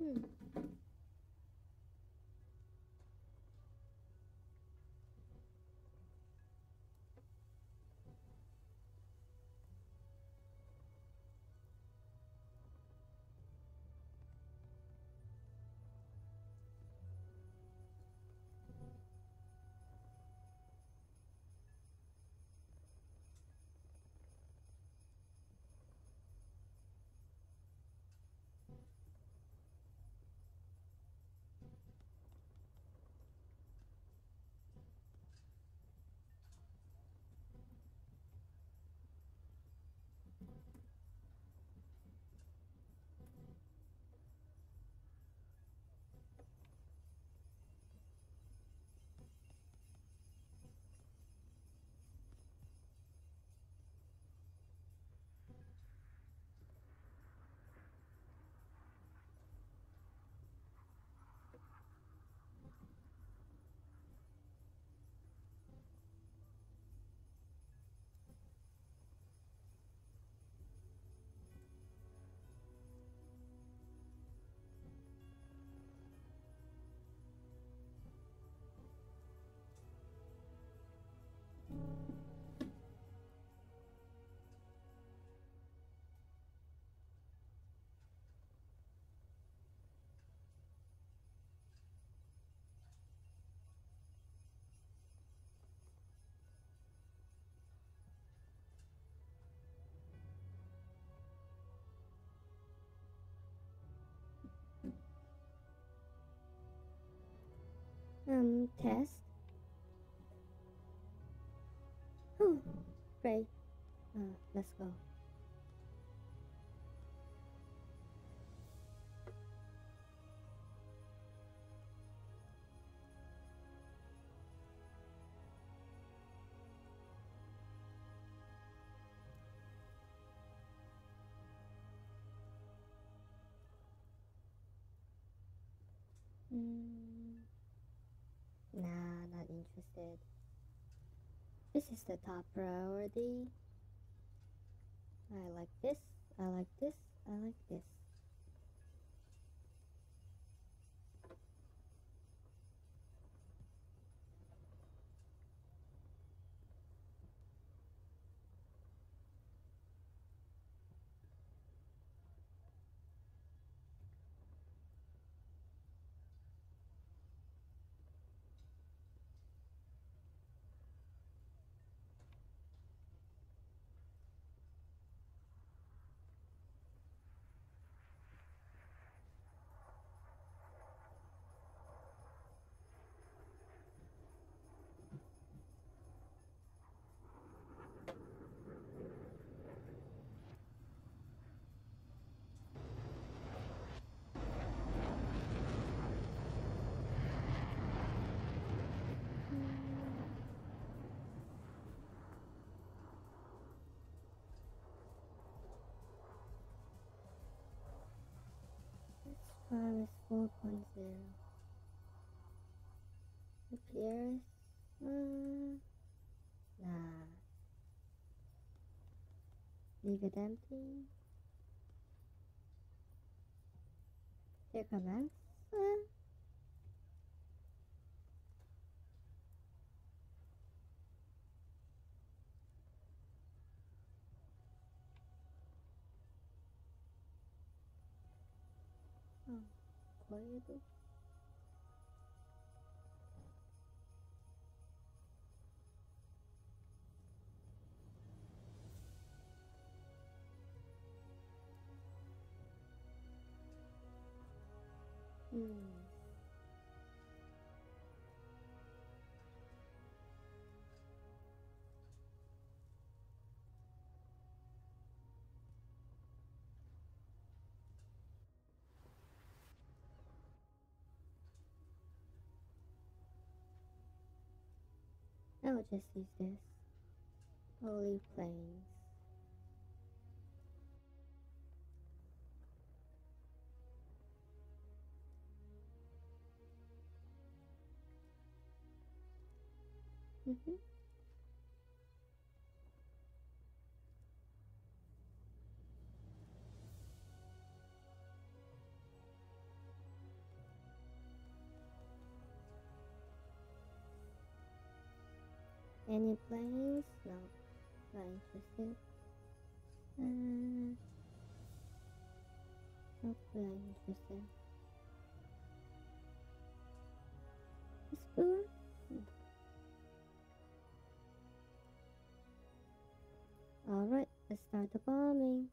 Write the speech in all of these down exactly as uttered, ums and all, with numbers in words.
Hmm. Um, test. Oh, great. Uh, let's go. Mm, nah, not interested. This is the top priority. I like this. I like this. I like this. Virus four point zero. Appears. Uh, nah. Leave it empty. Here commands. Uh, oh, corrido. Hmm. I will just use this. Holy Plains. Mm-hmm. Any planes? No, not interested. Uh, not really interested. Spoon? Alright, let's start the bombing.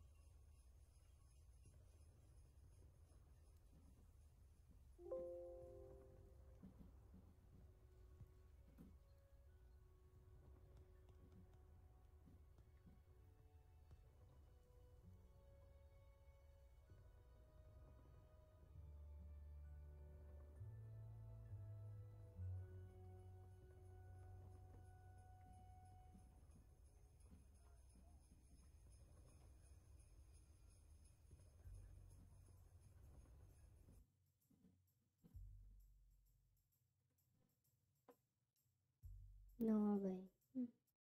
Norway. Hmm.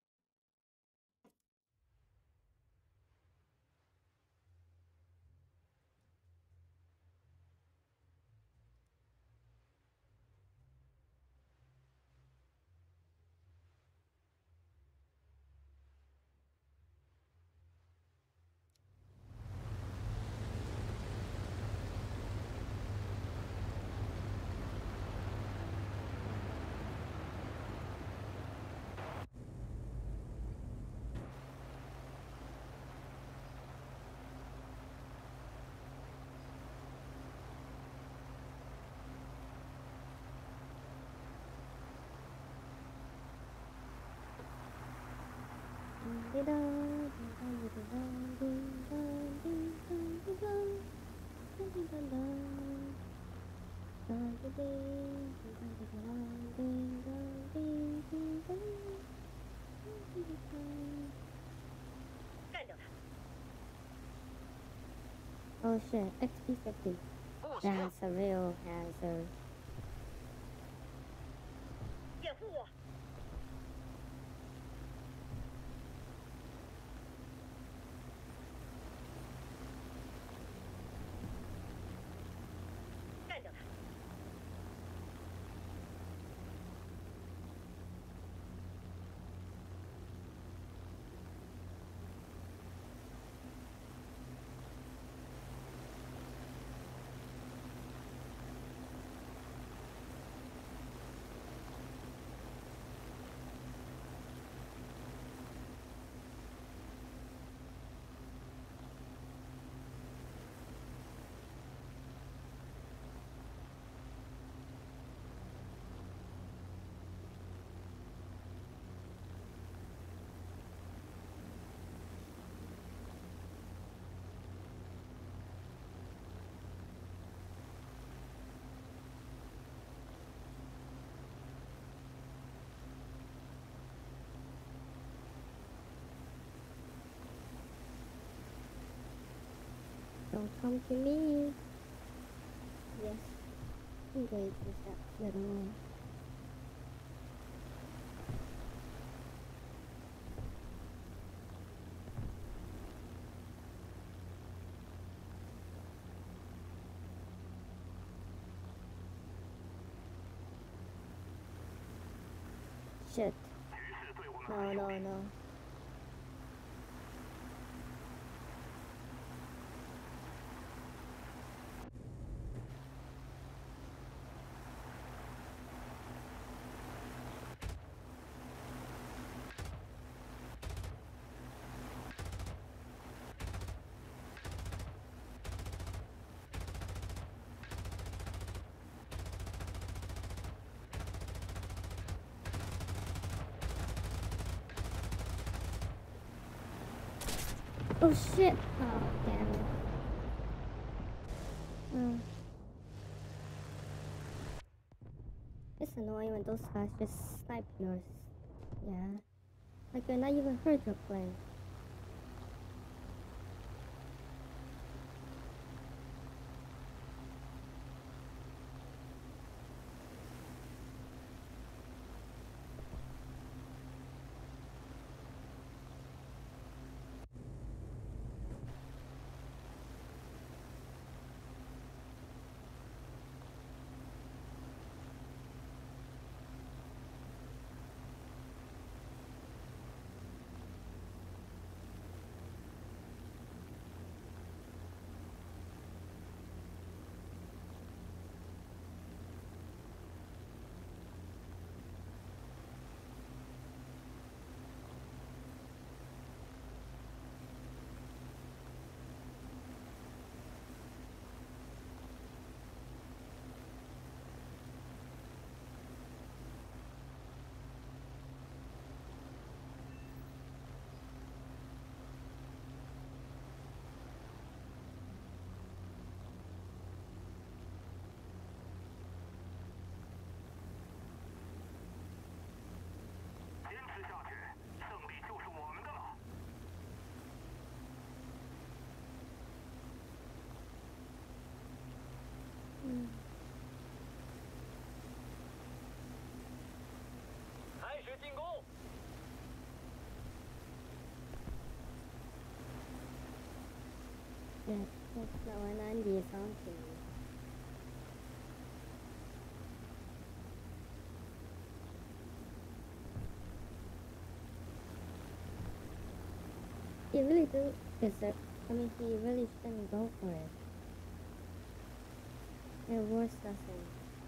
Oh shit, X P fifty. That's a real hazard. 掩护我！干掉他！ Don't come to me. Yes. Engage with that little one. Shit. No, no, no. Oh shit! Oh, damn it. Mm. It's annoying when those guys just snipe yours. Yeah. Like they're not even heard your play. shit. That's not one ninety something. He really do deserve. I mean, he really shouldn't go for it. It was nothing.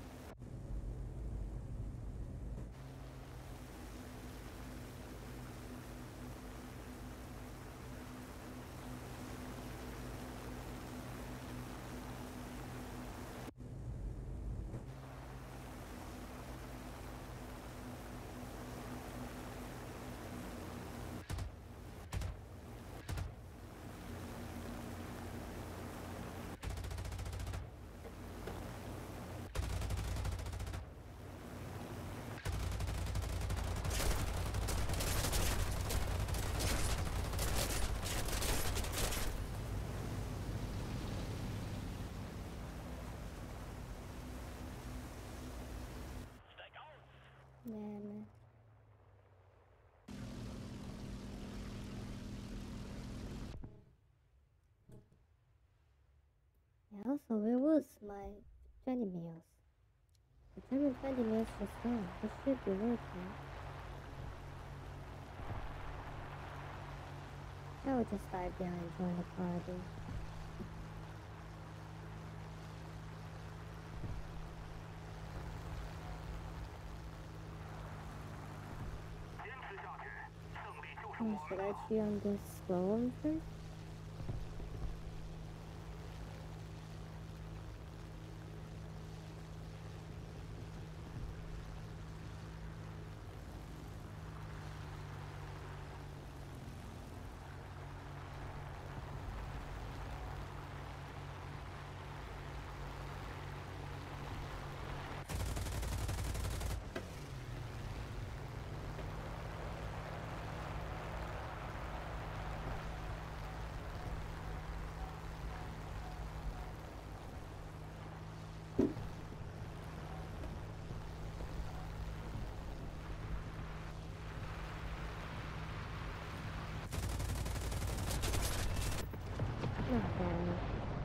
Yeah, man. Yeah, also, where was my twenty meals? The German twenty meals just gone. It should be working. I would just dive down and join the party. Oh, should I cheat on this slow one first? Not bad.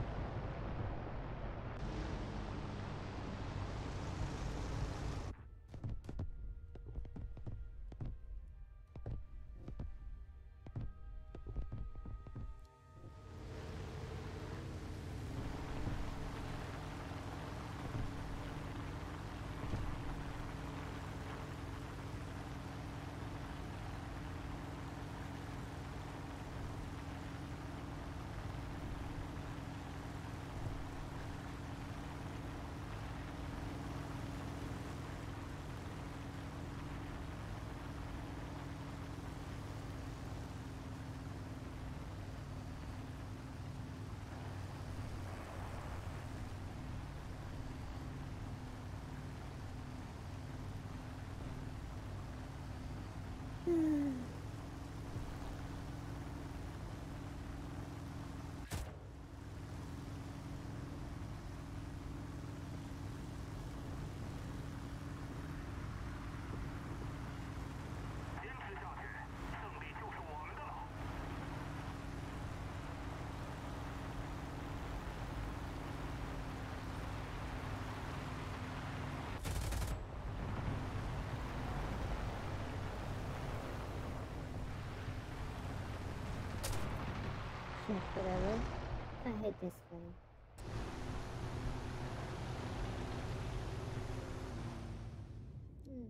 Shit, whatever. I hate this one. Hmm.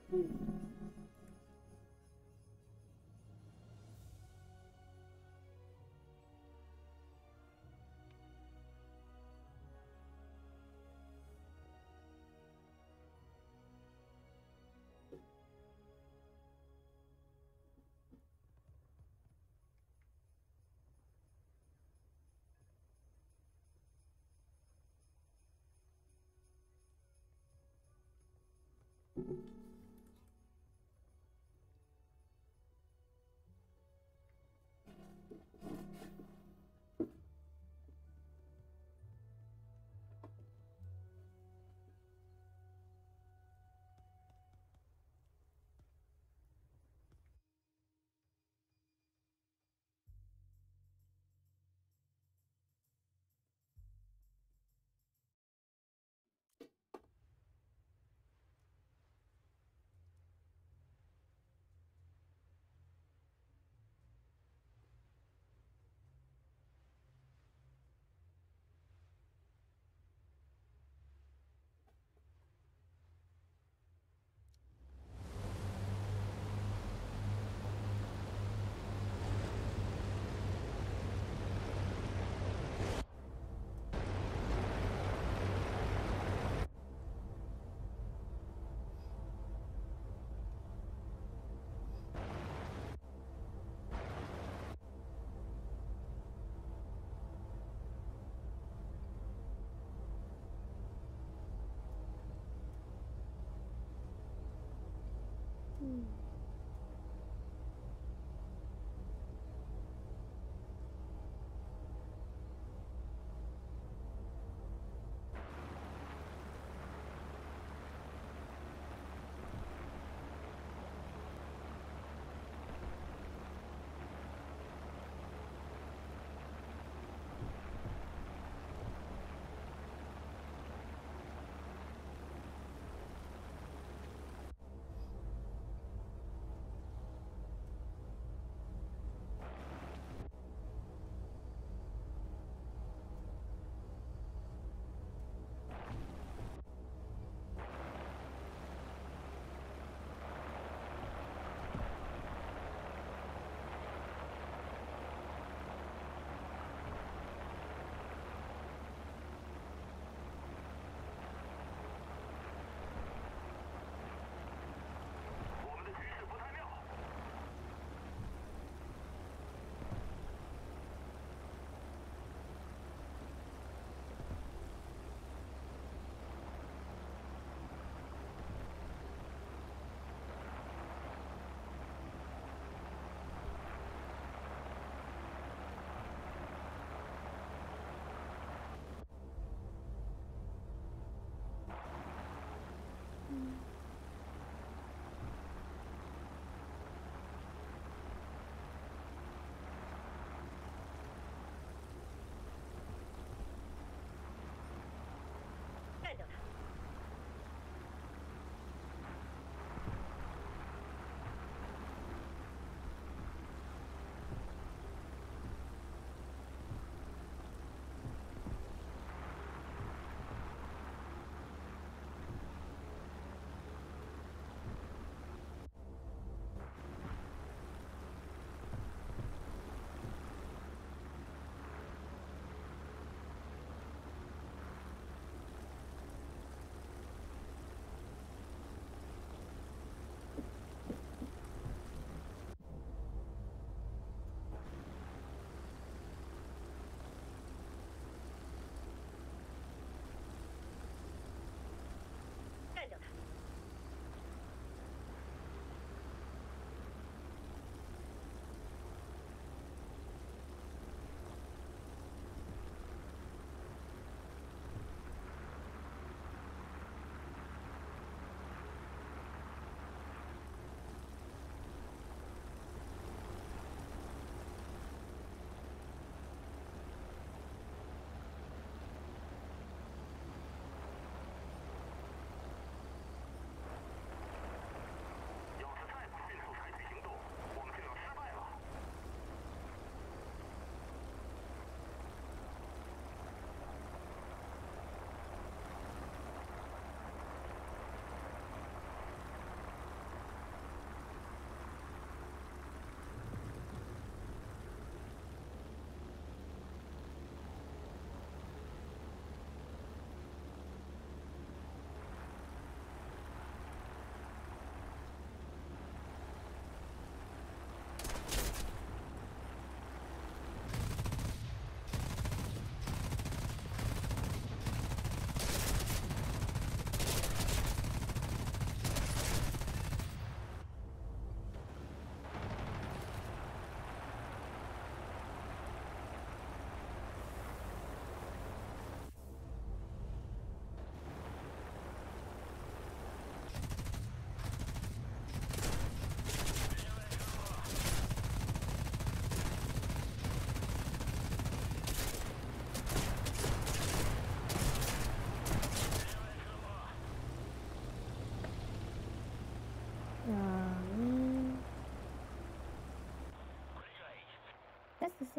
Hmm.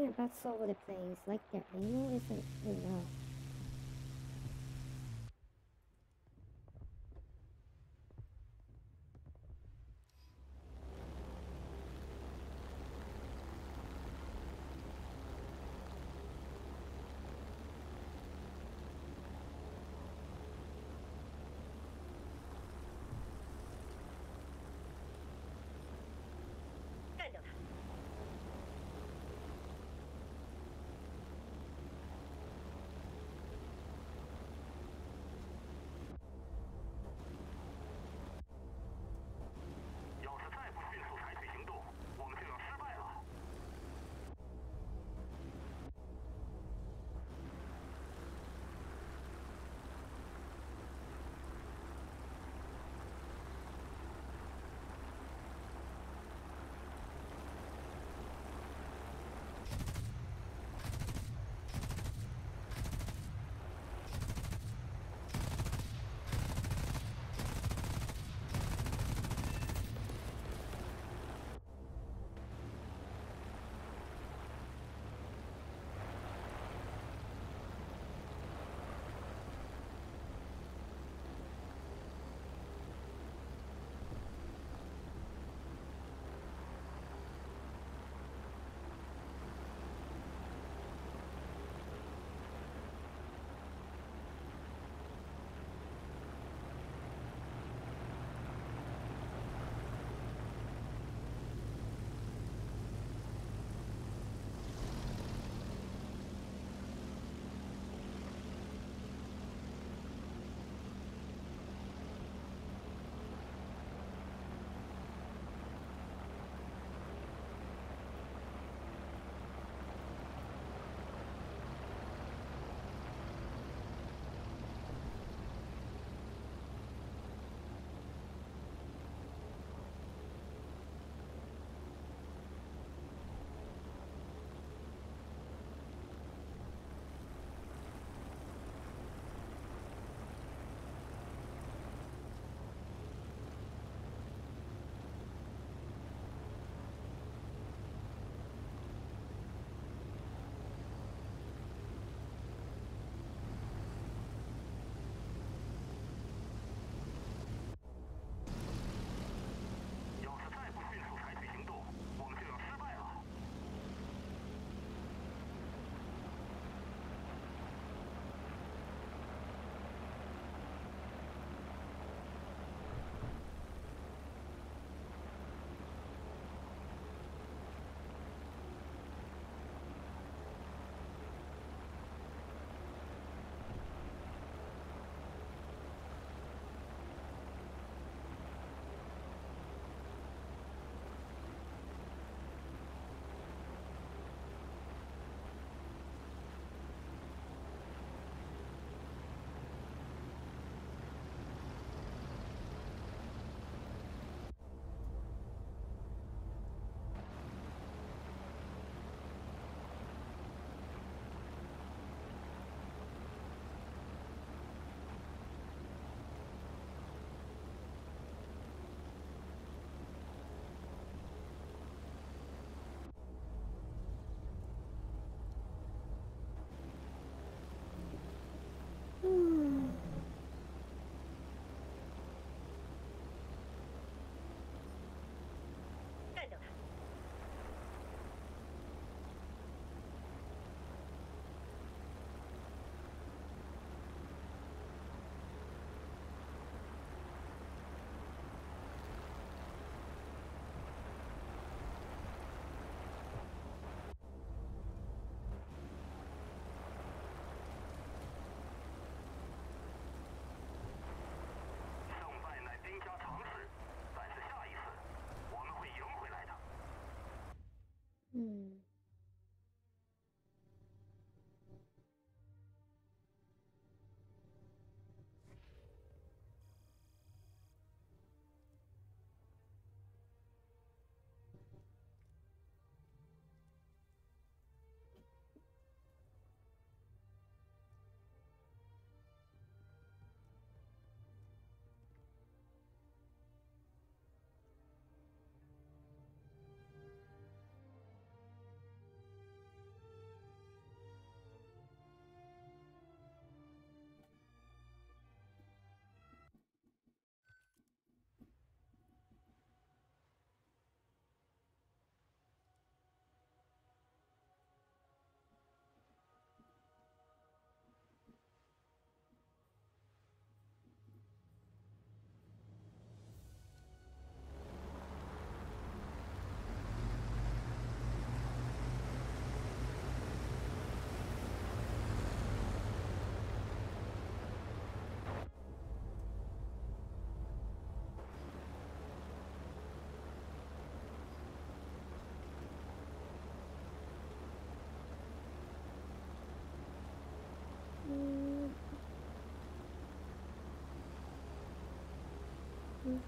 Their butts all over the place, like their angle isn't enough.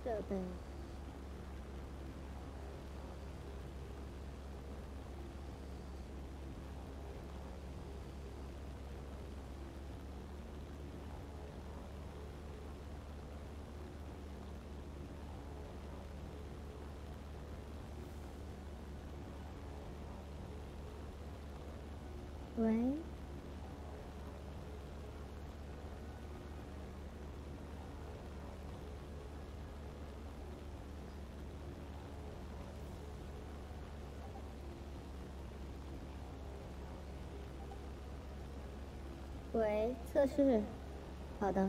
设备。喂。喂，测试，好的。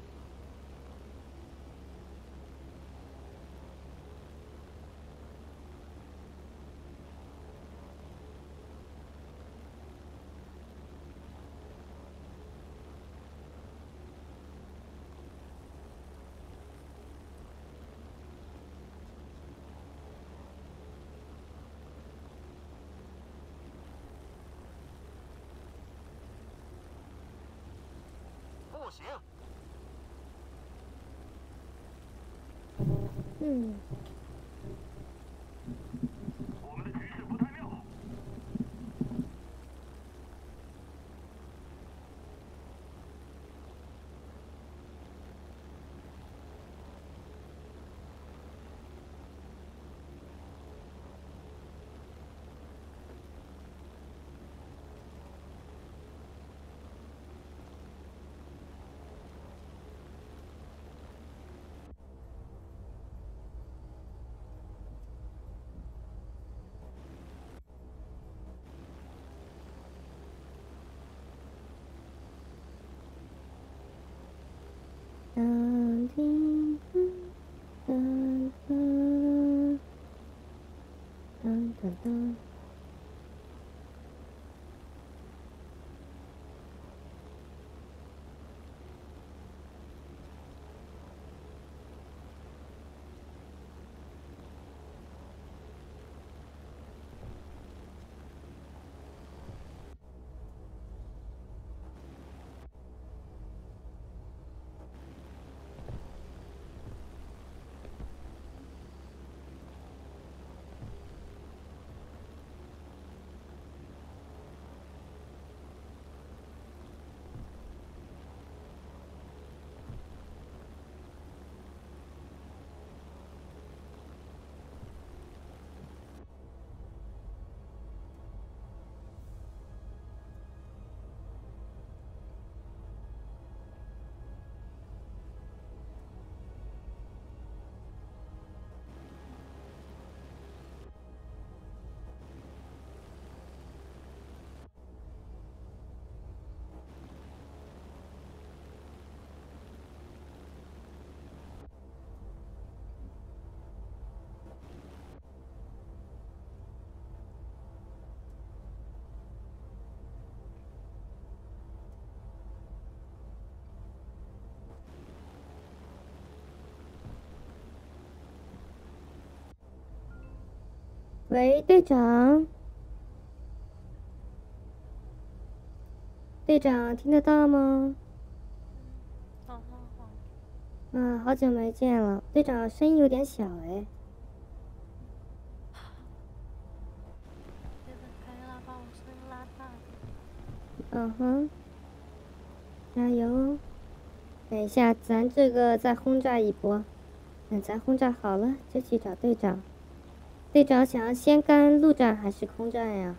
不行。 嗯。 我们的局势不太妙。 当叮当当当当当。喂，队长，队长听得到吗？ 好好好。 啊，好久没见了，队长声音有点小哎。 别再开了，把我声音拉大点。 嗯哼，加油！等一下，咱这个再轰炸一波。等咱轰炸好了，就去找队长。队长想要先干陆战还是空战呀？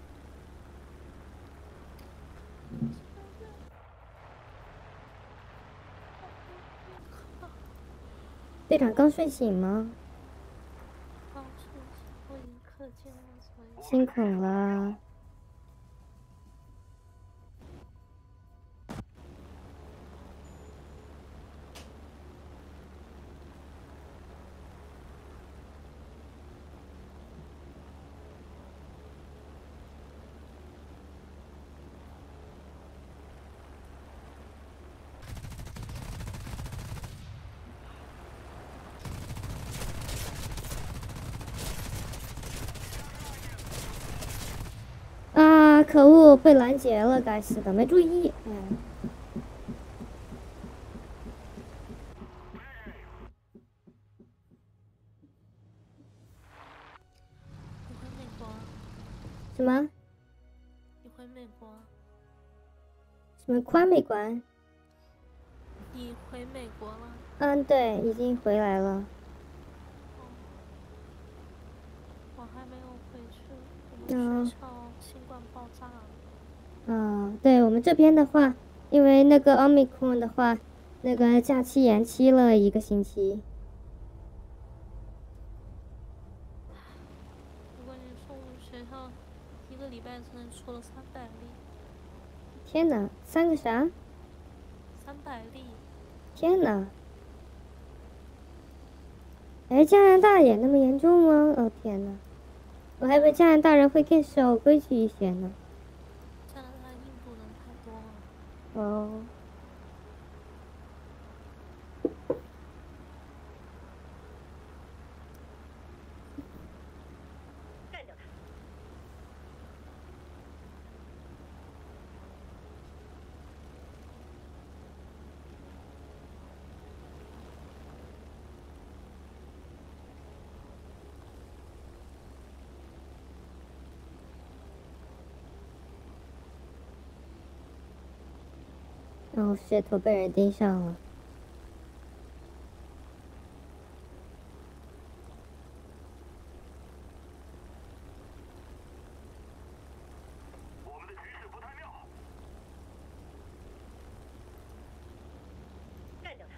队长刚睡醒吗？ 刚睡醒，我已经氪金了，所以。 辛苦了。啊！可恶，被拦截了，该死的，没注意。嗯。 么？ 你回美国？ 什么宽美馆？ 你回美国了？ 嗯，对，已经回来了。 哦，我还没有回去。我们学校新冠爆炸了。 嗯，对我们这边的话，因为那个 Omicron 的话，那个假期延期了一个星期。 如果你说我们学校一个礼拜只能出了三百例。 天哪，三个啥？ 三百例。 天哪！哎，加拿大也那么严重吗？哦天哪，我还以为加拿大人会更守规矩一些呢。 加拿大、印度人太多了。 哦。 干掉他！ 哦，shit，我被人盯上了。 我们的局势不太妙。 干掉他！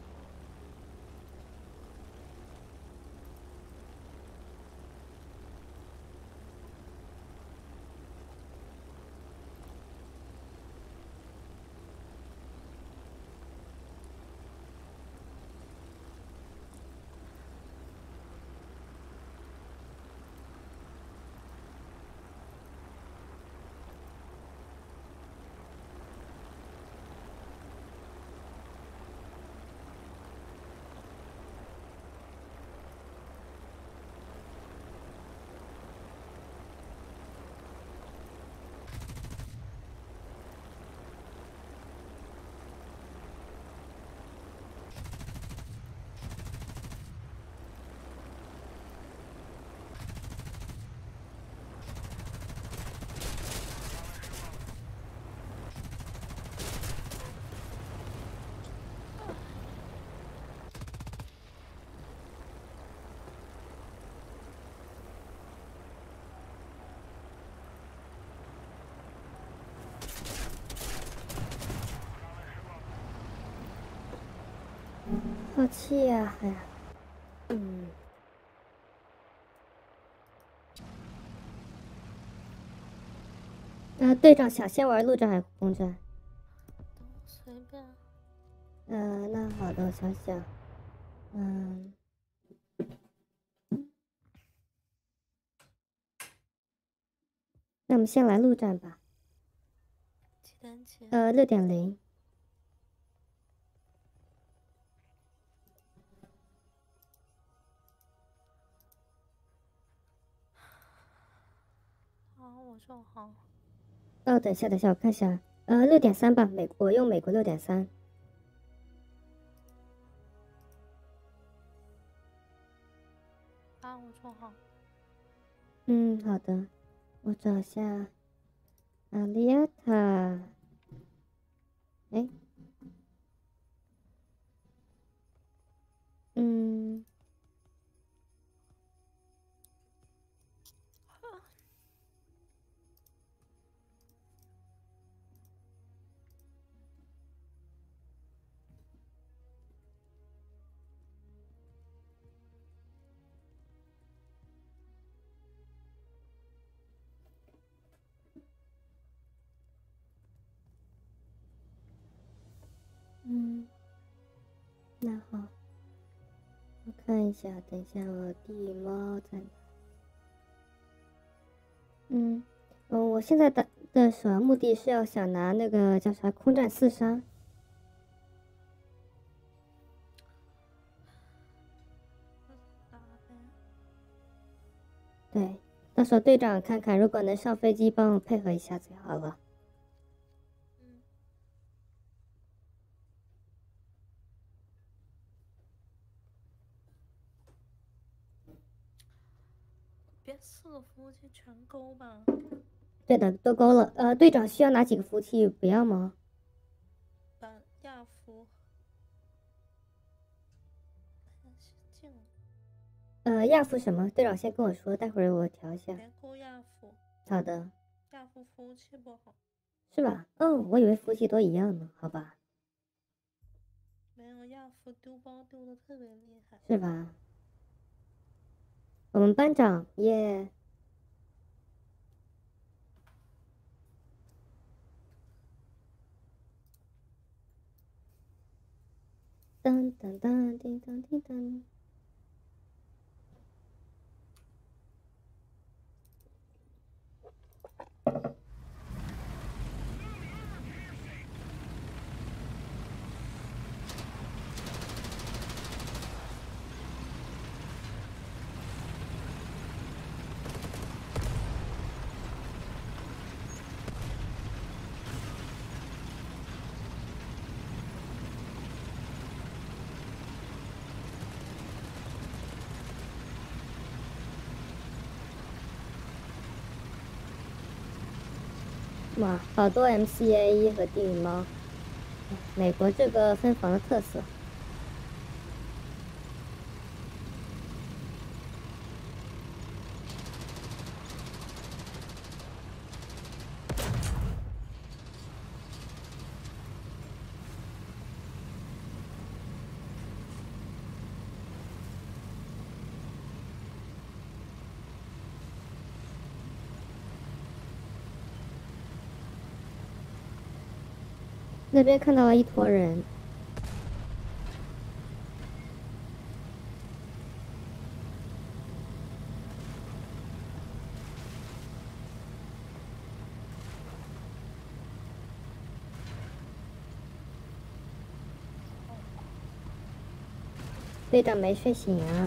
好气呀！哎呀，嗯。呃，队长想先玩陆战还是空战？ 随便。 呃，那好的，我想想，嗯，那我们先来陆战吧。 几点几？ 呃，六点零。 好，我就好。 哦，等一下，等一下，我看一下，呃，六点三吧，美我用美国六点三。 啊，我就好。 嗯，好的，我找下阿丽亚塔。哎，嗯。嗯，那好，我看一下，等一下我地猫在哪？嗯，哦，我现在的的首要目的是要想拿那个叫啥空战四杀。对，到时候队长看看，如果能上飞机帮我配合一下最好了。 别四个服务器全勾吧。 对的，都勾了。呃，队长需要哪几个服务器？不要吗？ 把亚服。进了。 呃，亚服什么？队长先跟我说，待会儿我调一下。 别勾亚服。 好的。 亚服服务器不好。 是吧？嗯，我以为服务器都一样呢。好吧。 没有，亚服丢包丢的特别厉害。 是吧？我们班长耶。噔噔噔叮当叮当。哇，好多 M C A E 和地狱猫，美国这个分房的特色。那边看到了一坨人。队长没睡醒啊。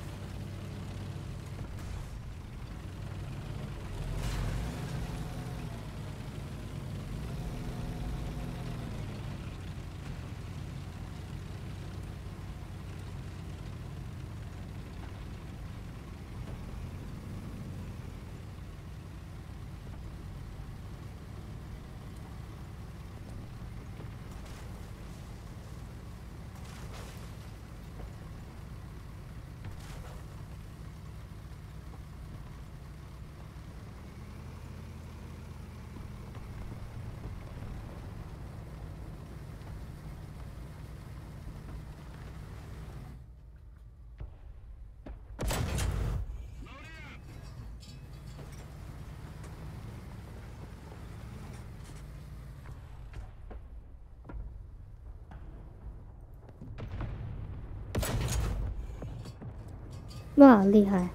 哇，厉害！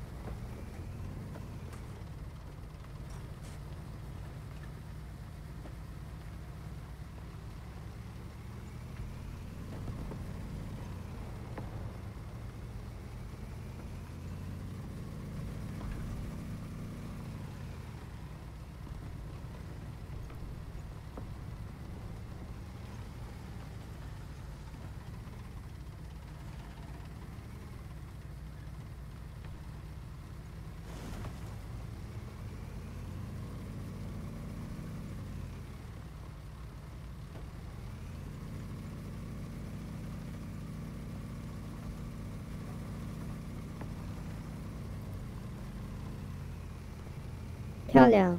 漂亮。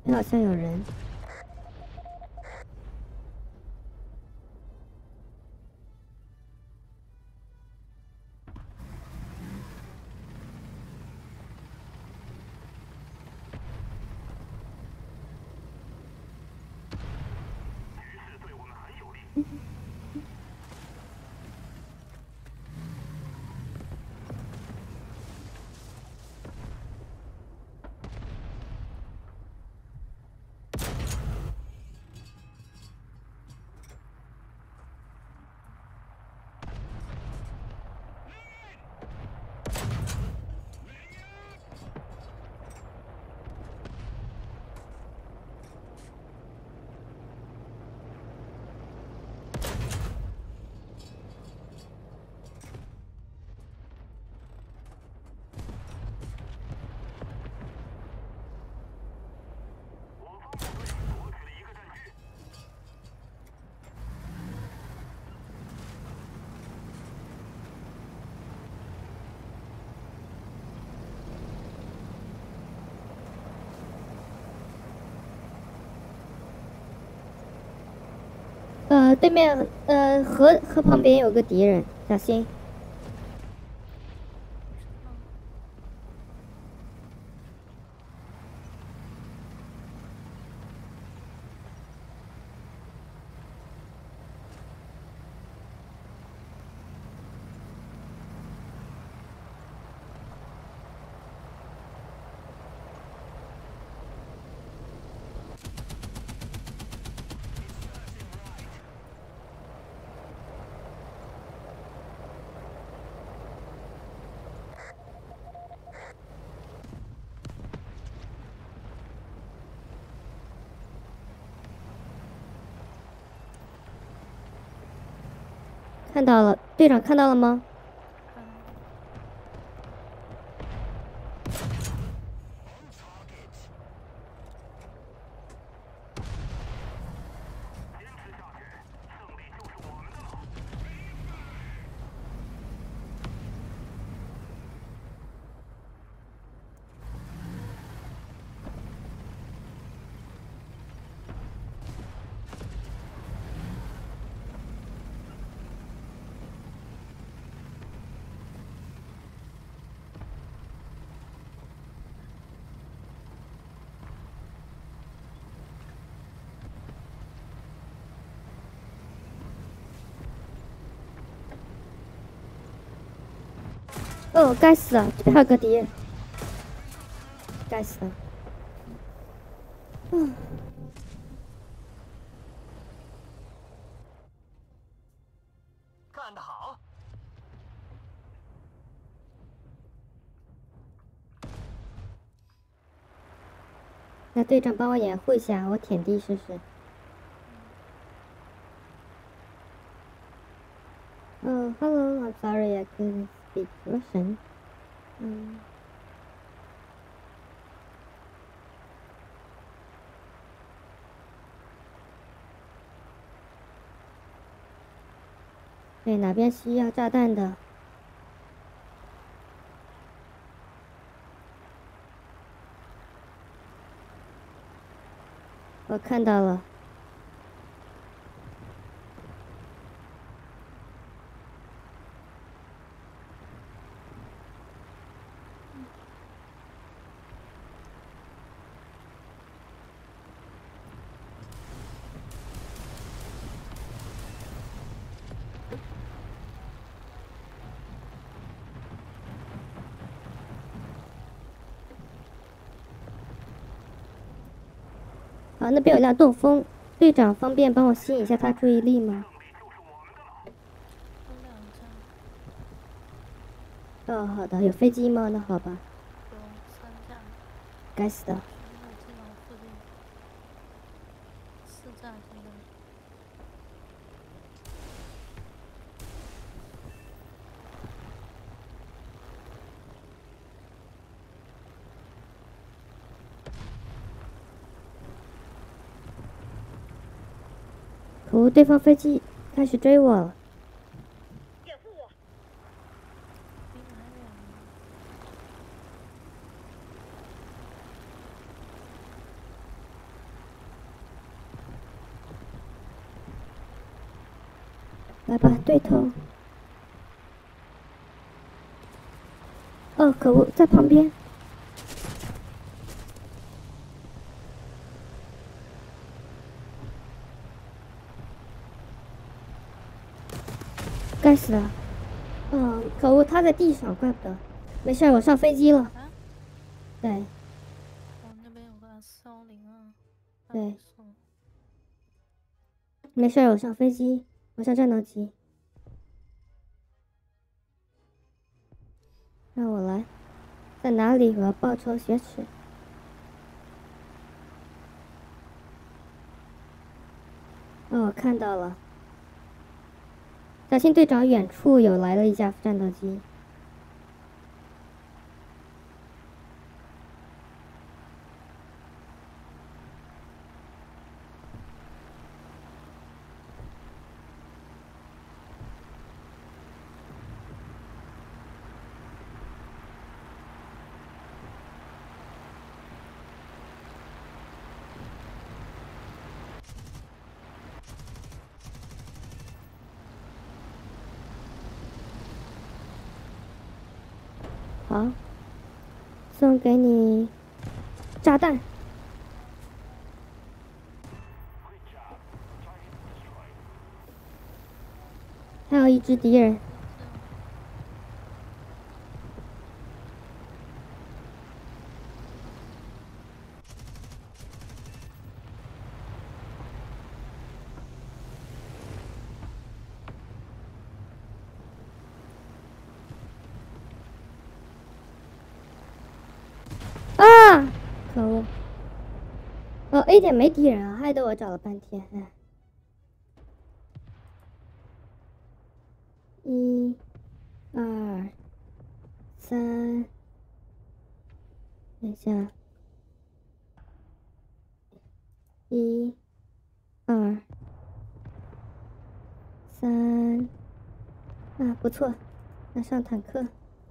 好像有人。 局势对我们很有利。我方部队夺取了一个战区。 呃，对面呃河河旁边有个敌人，小心。看到了，队长看到了吗？ 坚持下去，胜利就是我们的了。 哦，该死了，这边还有个敌人，该死了。嗯。 干得好！ 那队长帮我掩护一下，我舔地试试。哦、oh,，Hello, I'm sorry I couldn't speak Russian. 嗯。对，哪边需要炸弹的？我看到了。好，那边有辆东风，队长方便帮我吸引一下他注意力吗？哦，好的，有飞机吗？那好吧。 有三架。 该死的。 四架现在。 可恶，对方飞机开始追我了。 掩护我！ 离哪远了？ 来吧，对头。哦，可恶，在旁边。该死了！哦，可恶，他在地上，怪不得。没事，我上飞机了。 啊？ 对。 我那边有个 S 幺零啊。 对。没事，我上飞机，我上战斗机。让我来，在哪里？我要报仇雪耻。哦，我看到了。小心队长，远处有来了一架战斗机。好，送给你炸弹。还有一只敌人。啊！可恶！哦 ，A 点没敌人啊，害得我找了半天。哎，一、二、三，等一下，一、二、三，啊，不错，那上坦克。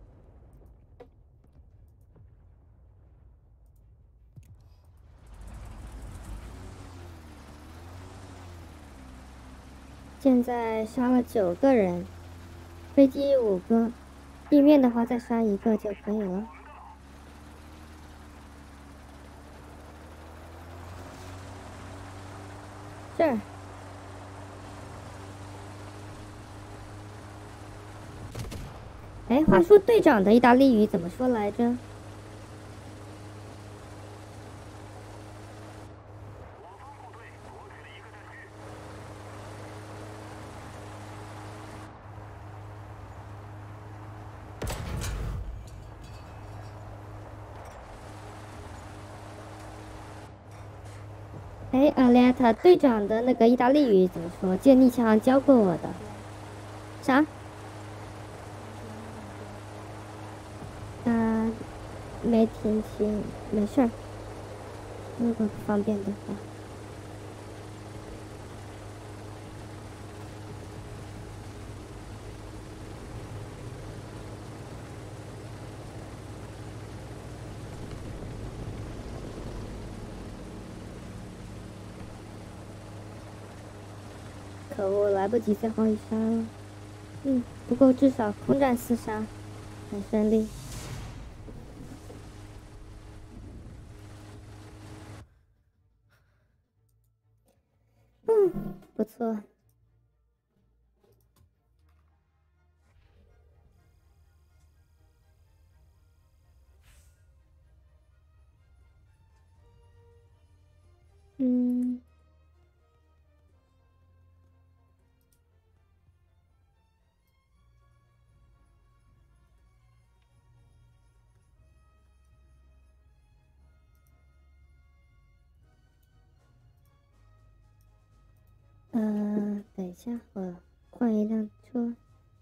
现在杀了九个人，飞机五个，地面的话再杀一个就可以了。这儿。哎，话说队长的意大利语怎么说来着？哎，阿列塔队长的那个意大利语怎么说？记得你好像教过我的。啥？啊，没听清，没事儿。如果不方便的话。可恶，来不及最后一杀了。嗯，不过至少空战四杀，很顺利。嗯，不错。嗯。呃，等一下，我换一辆车。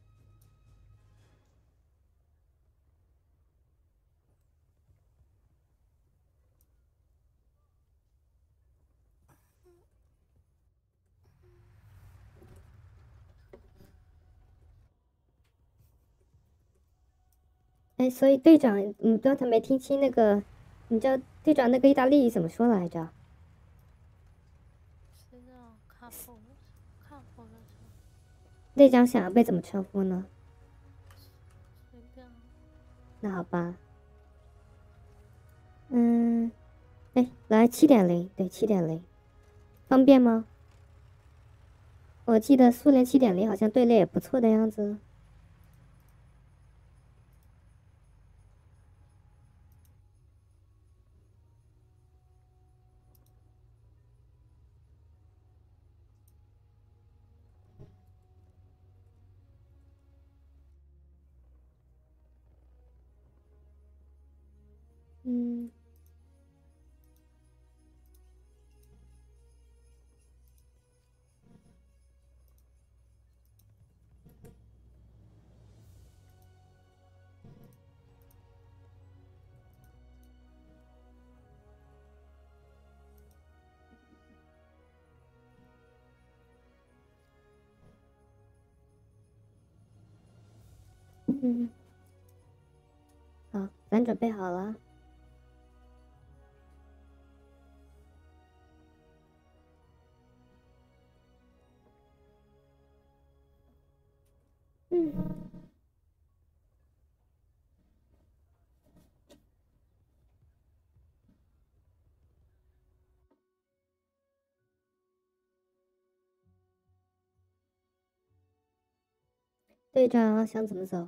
哎，所以队长，你刚才没听清那个，你知道队长那个意大利语怎么说来着？ 是叫卡普，卡普的车。 队长想要被怎么称呼呢？ 随便。 那好吧。嗯，哎，来七点零，对，七点零，方便吗？我记得苏联七点零好像队列也不错的样子。嗯。嗯，好，咱准备好了。嗯。队长想怎么走？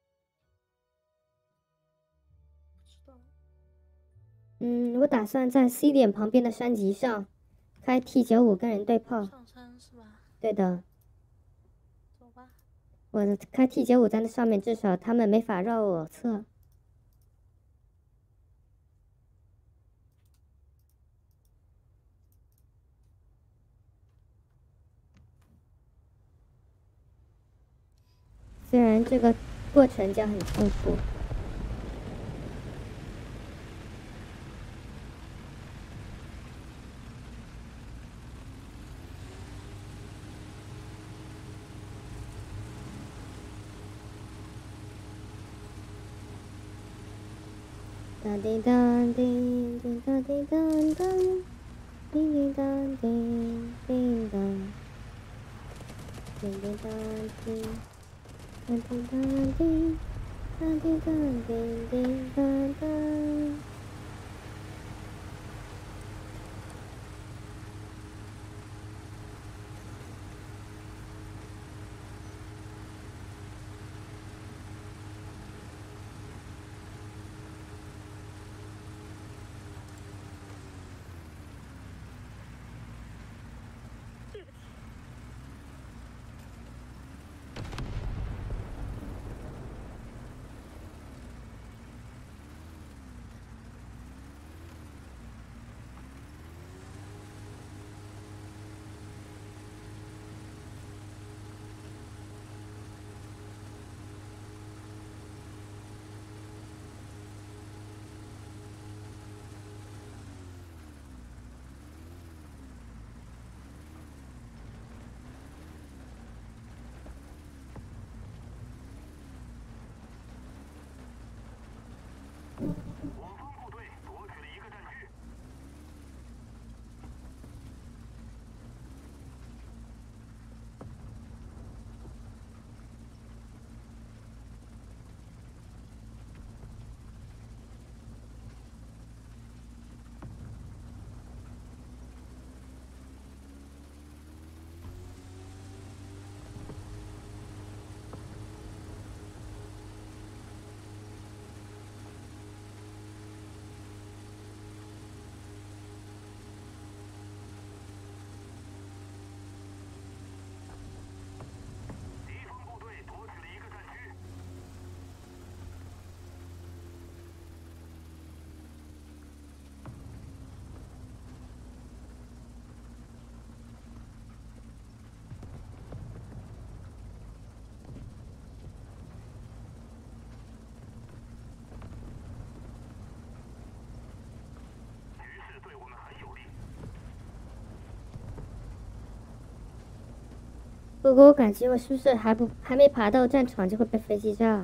不知道。 嗯，我打算在 C 点旁边的山脊上开 T 九五跟人对炮。 上山是吧？ 对的。 走吧。 我开 T 九五在那上面，至少他们没法绕我侧。虽然这个过程将很痛苦。当叮当叮叮当叮当当，叮叮当叮叮当，叮叮当叮，当叮当叮，当叮当叮叮当当。 我方部队夺取了一个战区。敌方部队夺取了一个战区。局势对我们很有利。 不过我感觉我是不是还不还没爬到战场就会被飞机炸？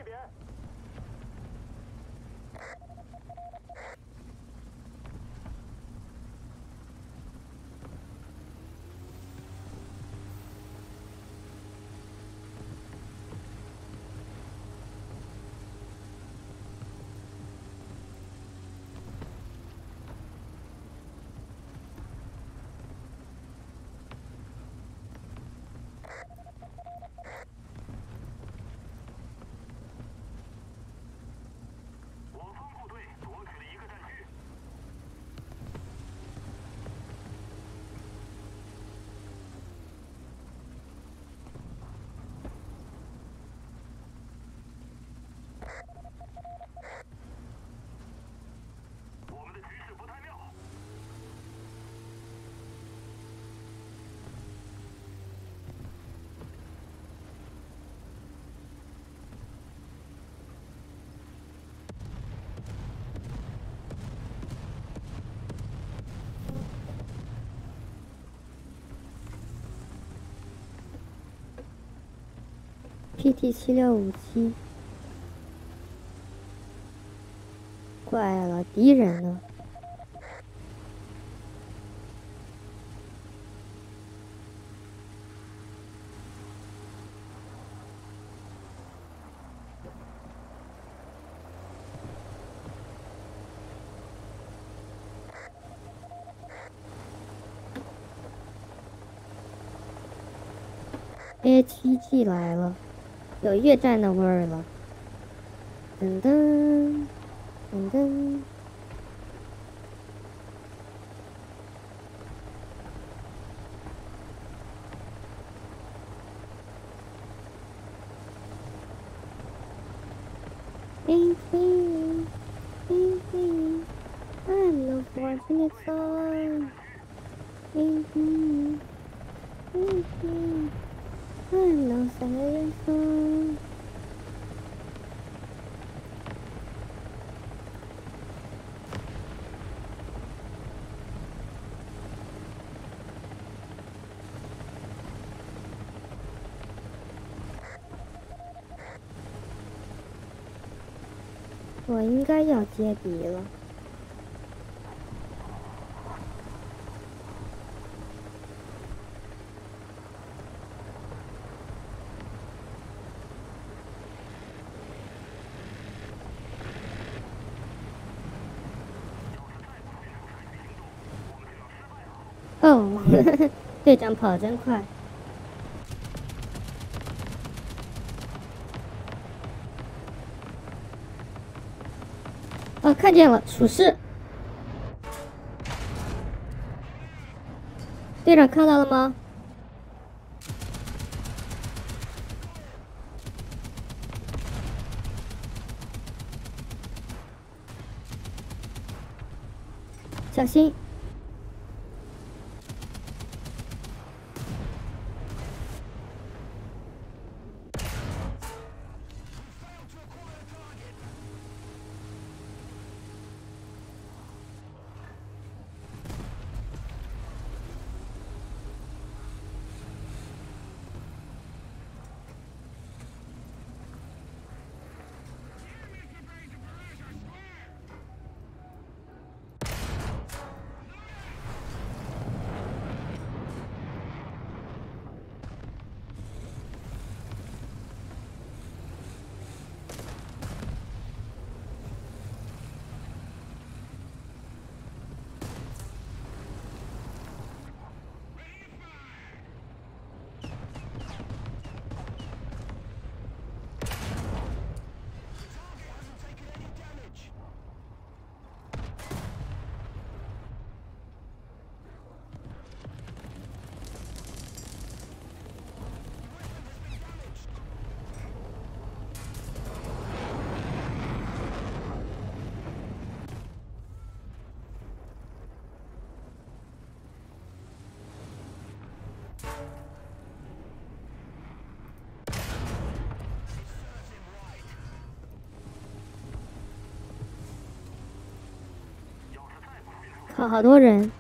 边。我方部队夺取了一个战区。我们的局势不太妙。 P T 七六五七，怪了，敌人呢？A 七 G 来了。有越战的味儿了，噔噔噔噔。Anything, anything, I'm no fortunate soul. Anything, anything, I'm no silent soul. 我应该要接敌了。哦，队长跑真快。哦，看见了，属实。队长看到了吗？小心！靠，好多人。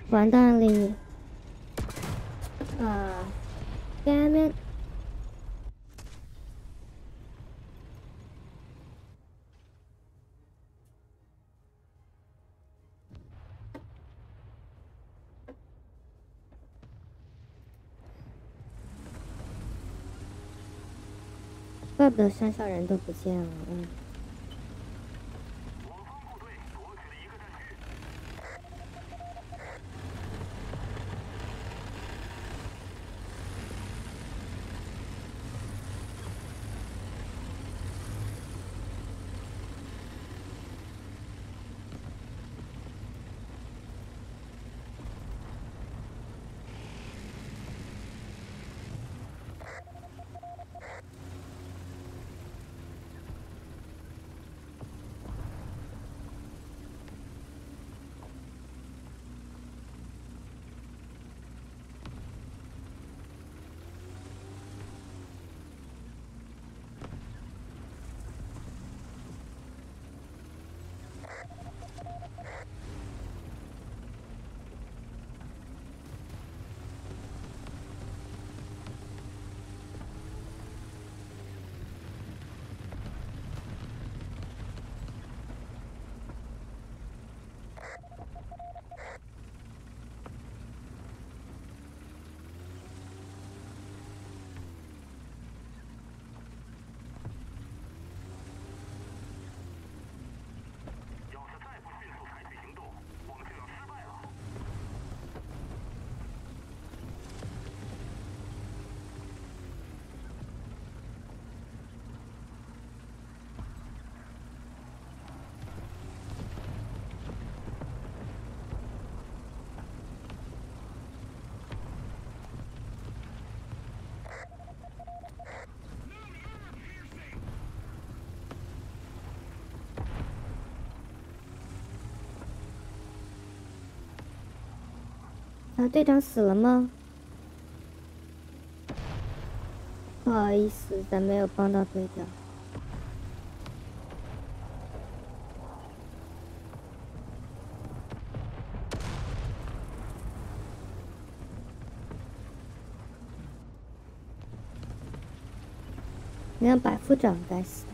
完蛋了！啊 ，damn it！怪不得山上人都不见了，嗯。 我方部队夺取了一个战区。要是再不迅速采取行动，我们就要失败了。 啊，队长死了吗？不好意思，咱没有帮到队长。你看百夫长该死。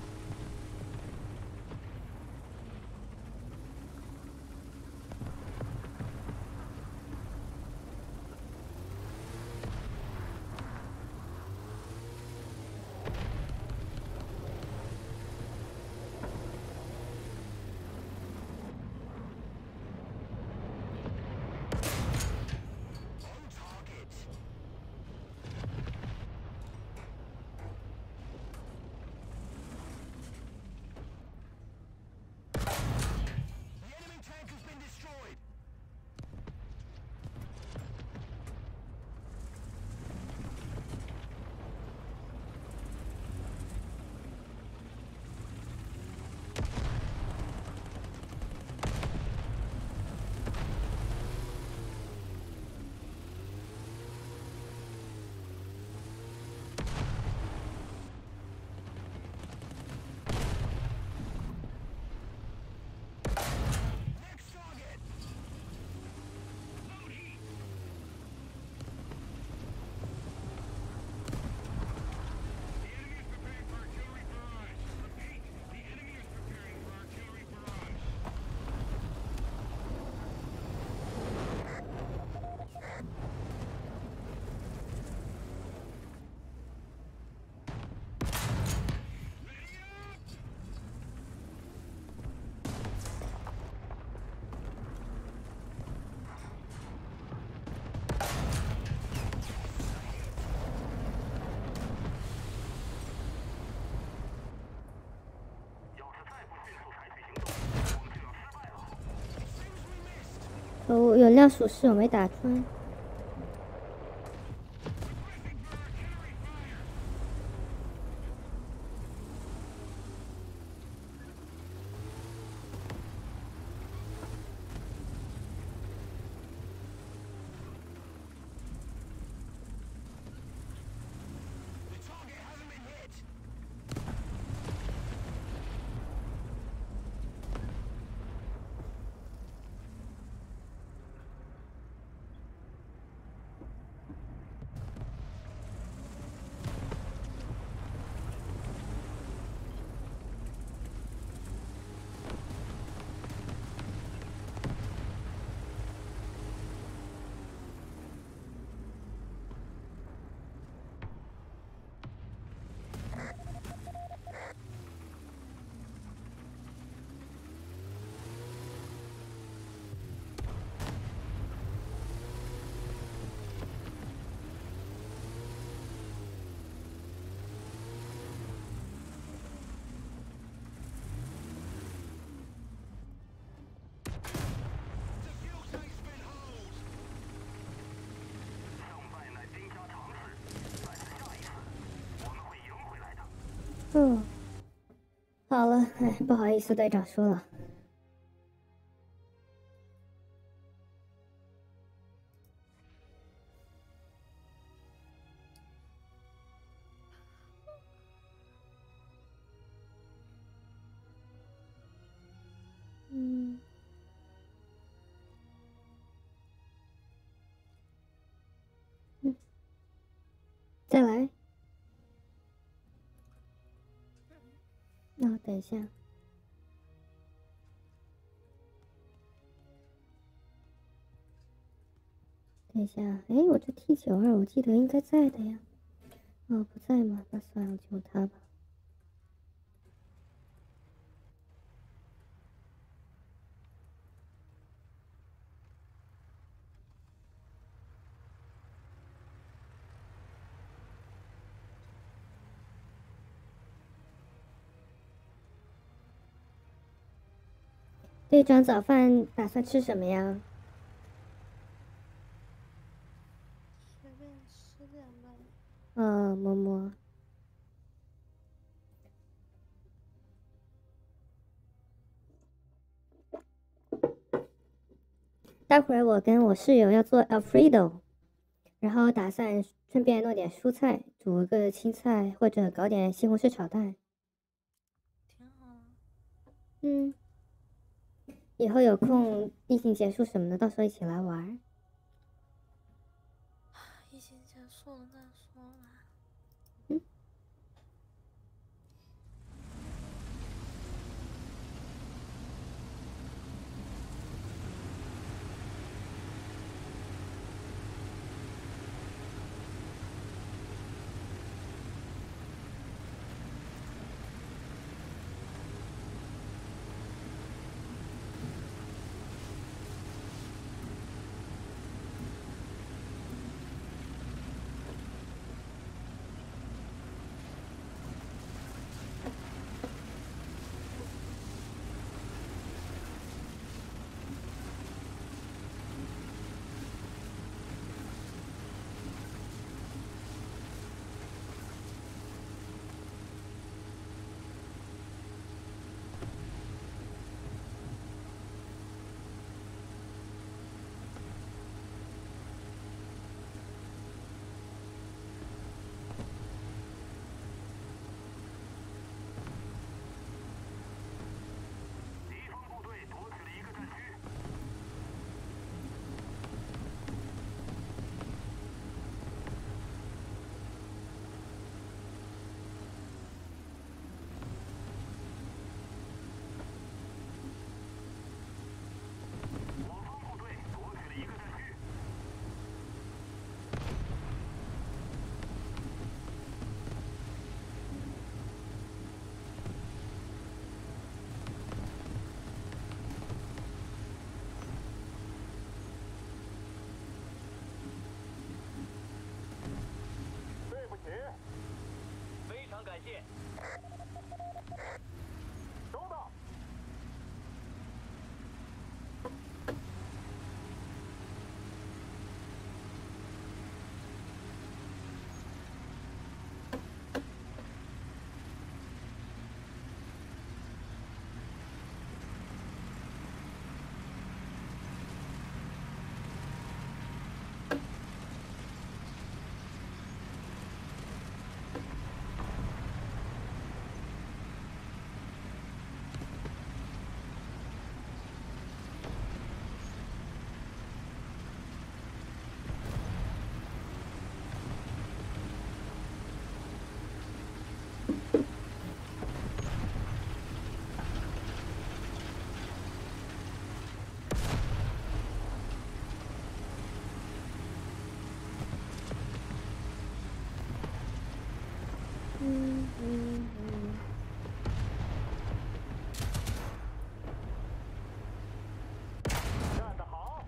哦，有辆属实我没打穿。 哦，好了，哎，不好意思，队长说了。嗯，嗯，再来。那、哦、等一下，等一下，哎，我这 T 九二我记得应该在的呀。哦，不在吗？那算了，就用它吧。队长，早饭打算吃什么呀？ 随便吃点吧。 呃，摸摸。待会儿我跟我室友要做 Alfredo， 然后打算顺便弄点蔬菜，煮个青菜或者搞点西红柿炒蛋。 挺好啊。 嗯，以后有空疫情结束什么的，到时候一起来玩。 疫情结束了再说吧。 嗯。 非常感谢。收到。 嗯嗯嗯。 干得好！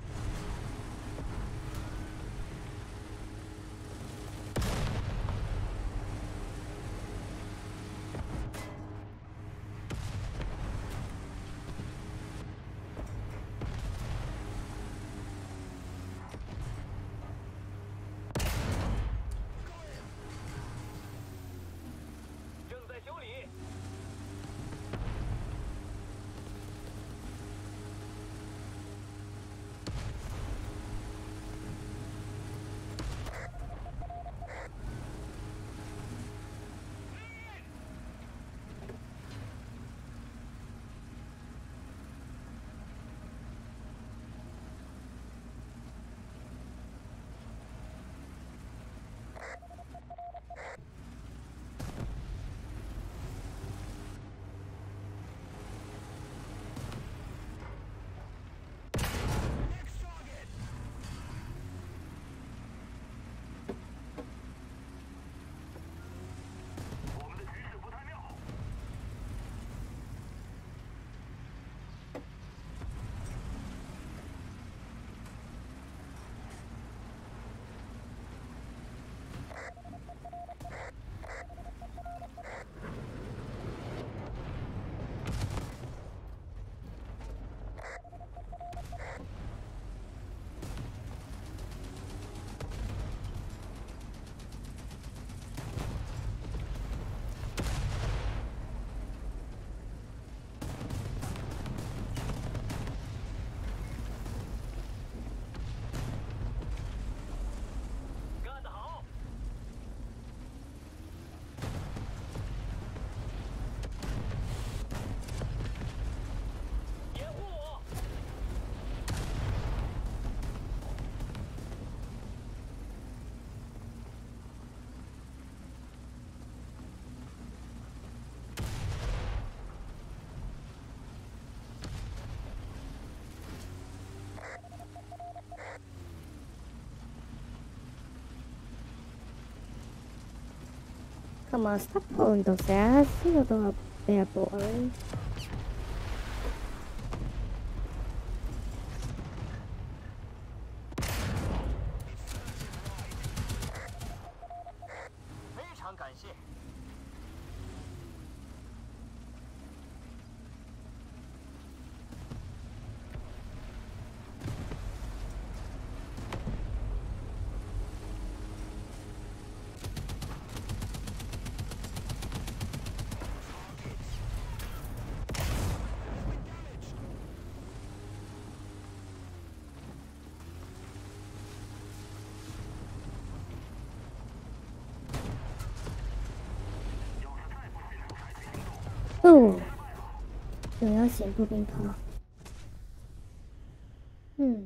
Come on, stop pulling those ass. You know they're, they're boring.哦，有要显步兵炮。嗯。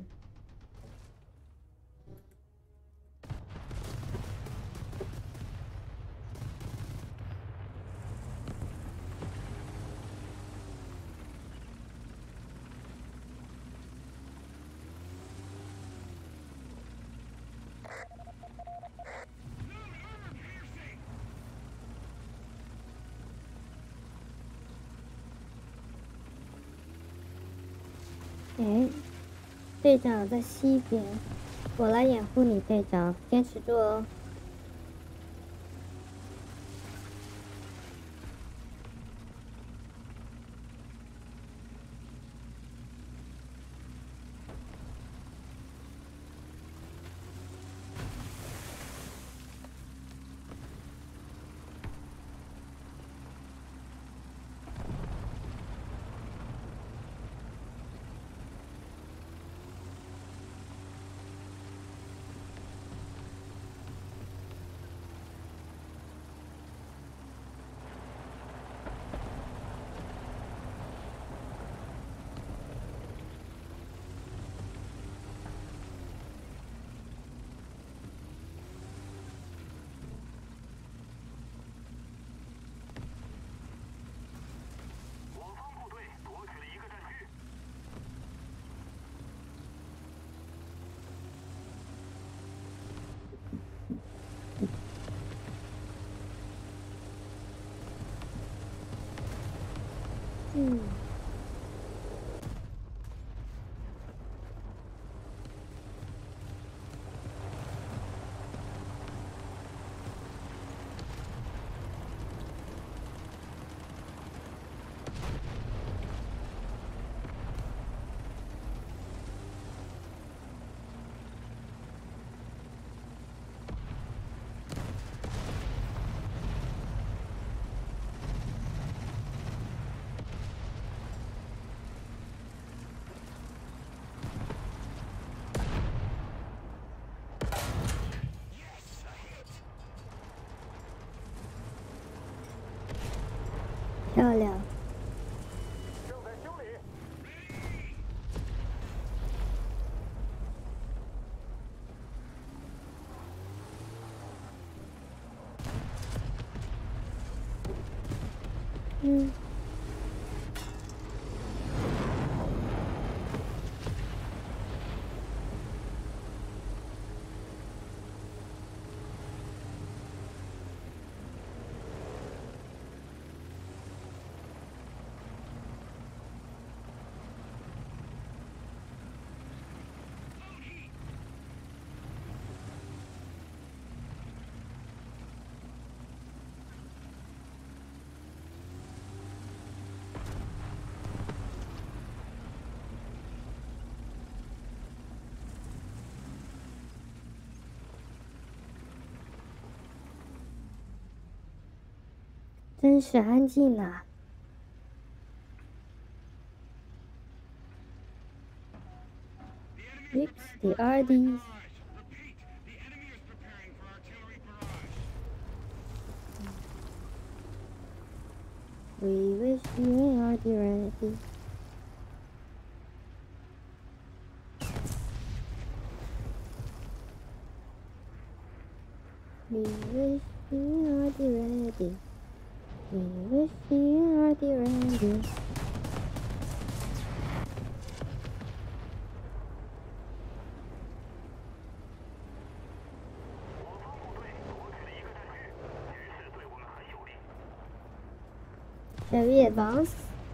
哎，队长在西边，我来掩护你，队长，坚持住哦。嗯。漂亮。 正在修理。 嗯。真是安静啊。Rips the R Ds. We wish you are the ready. We wish you are the ready. We wish you are the ready. 我方部队夺取了一个战区，局势对我们很 Shall we advance?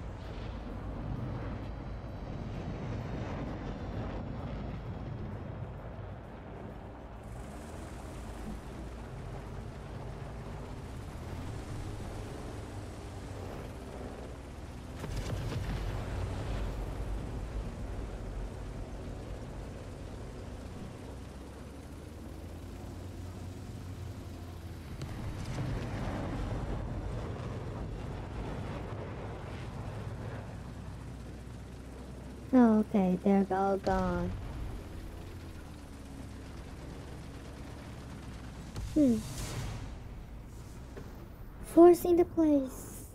Oh, okay, they're all gone. Hmm. Forcing the place.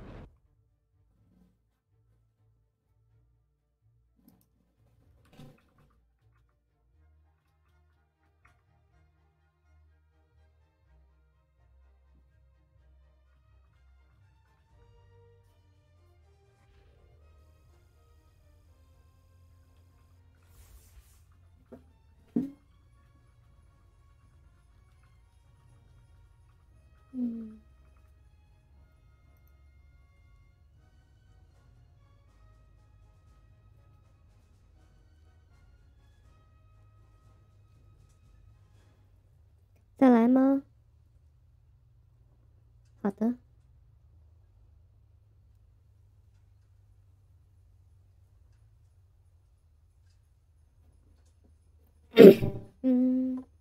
Hmm. 再来吗？好的。嗯。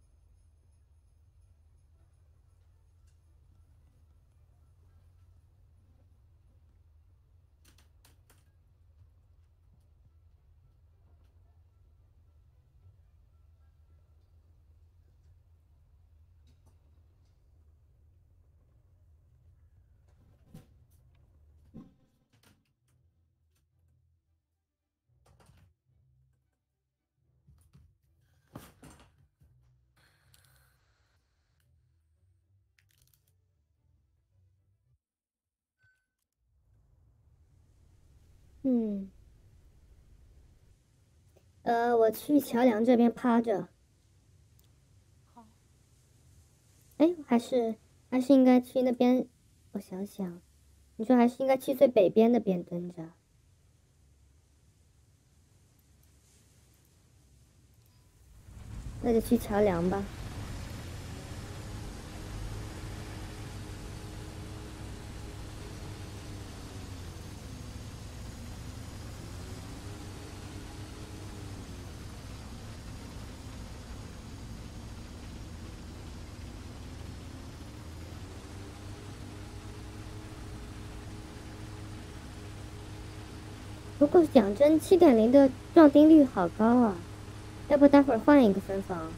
嗯。呃，我去桥梁这边趴着。 好。 哎，还是还是应该去那边。我想想，你说还是应该去最北边那边蹲着。那就去桥梁吧。不过讲真，七点零的撞钉率好高啊！要不待会儿换一个分房？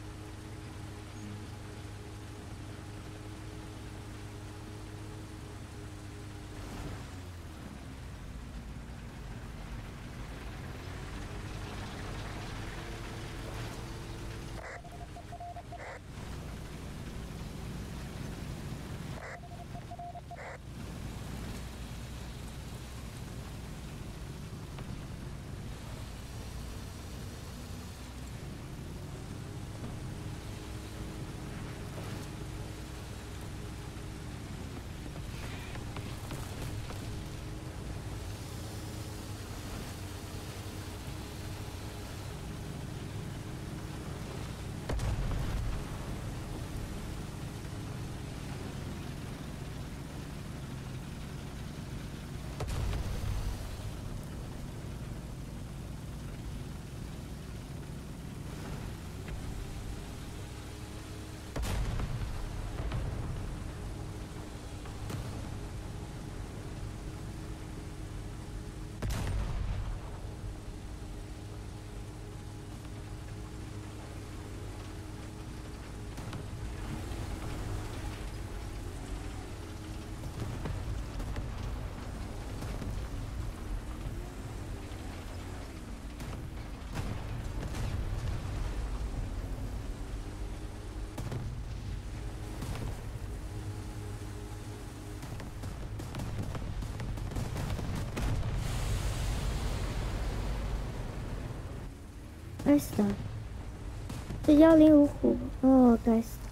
该死的！这幺零五虎，哦，该死！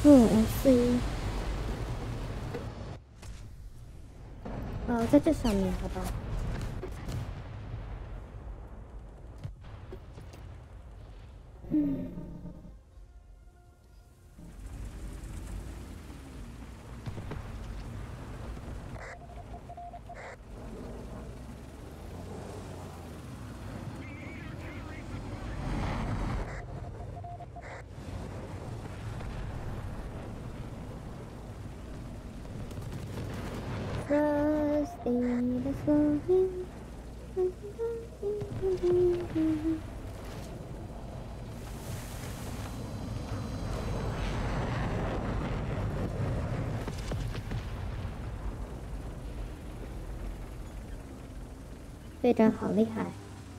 哦 ，L 四一。哦，在这上面，好吧。嗯。Trusting the flowing. 队长好厉害！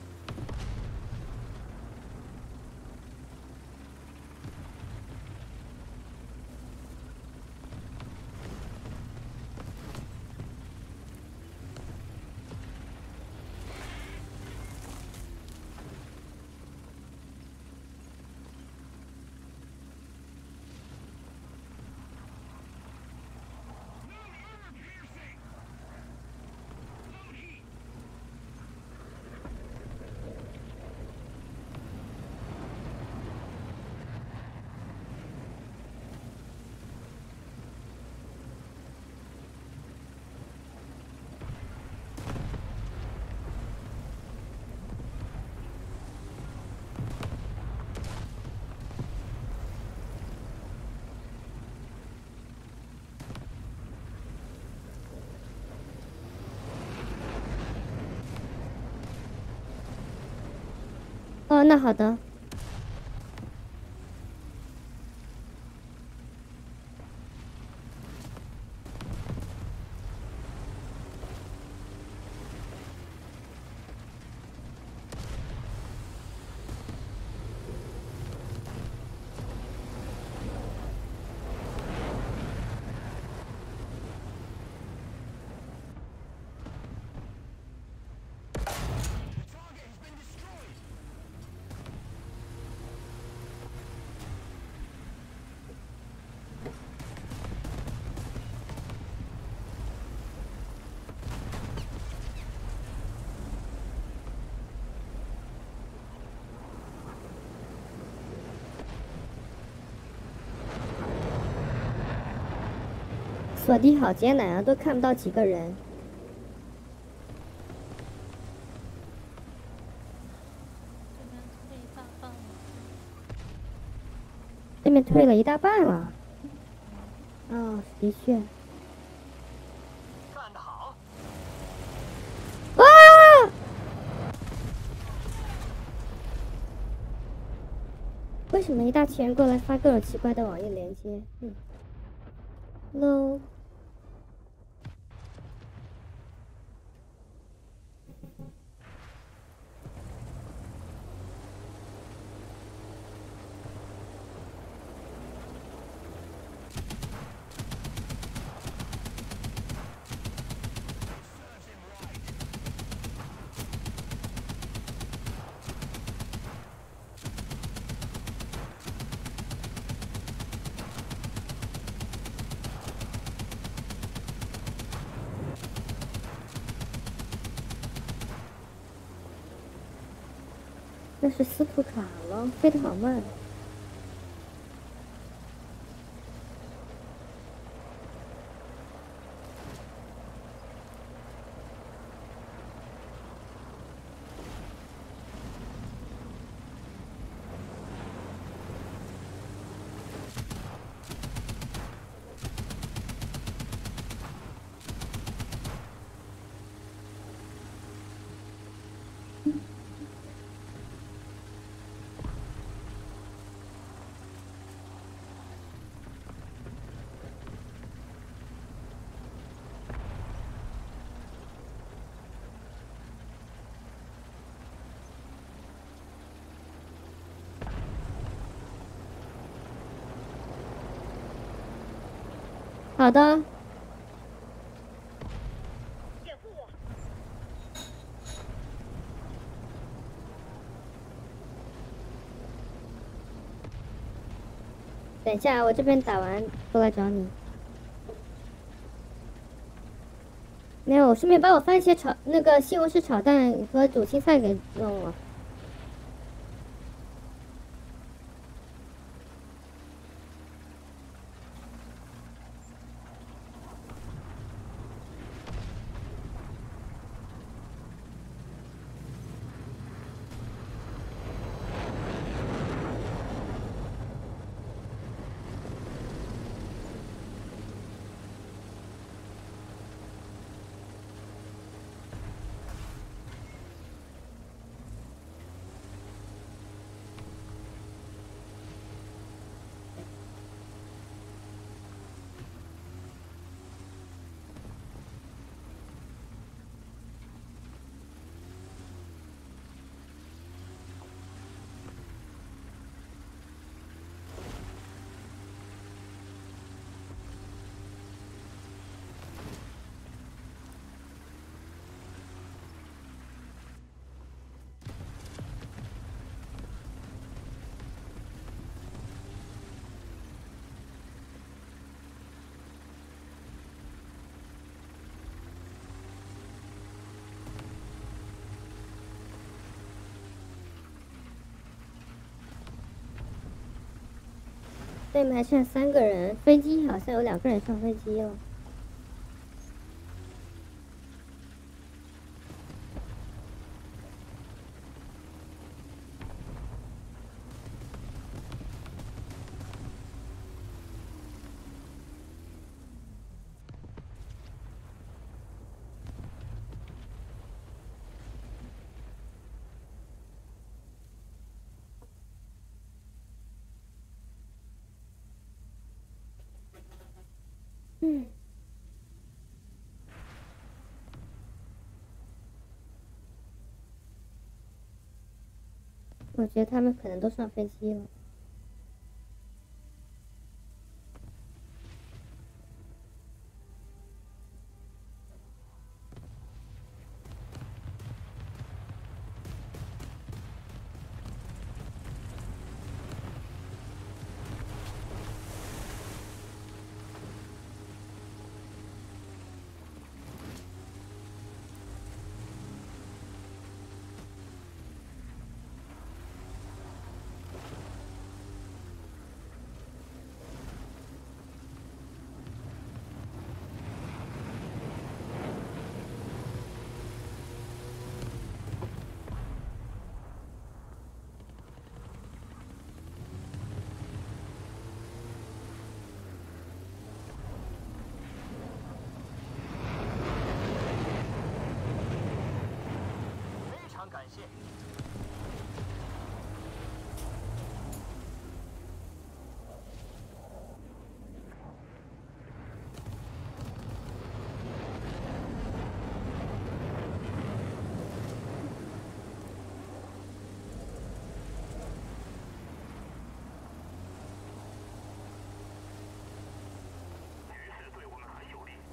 哦，那好的。锁地好艰难啊，都看不到几个人。这边退了一大半了。哦，的确。 干得好！ 哇！为什么一大群人过来发各种奇怪的网页连接？嗯。low。那是斯图卡了，飞得好慢。好的。 掩护我！ 等一下，我这边打完过来找你。没有，顺便帮我番茄炒那个西红柿炒蛋和煮青菜给弄了。对面还剩三个人，飞机好像有两个人上飞机了。嗯，我觉得他们可能都上飞机了。 非常感谢。局势对我们很有利。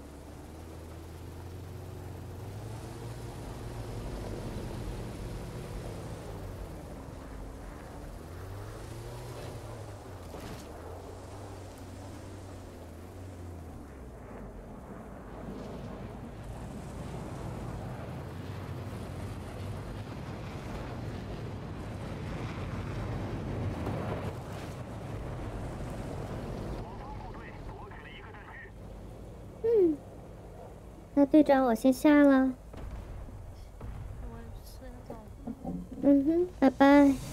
嗯，那队长我先下了。 我先走。 嗯哼，拜拜。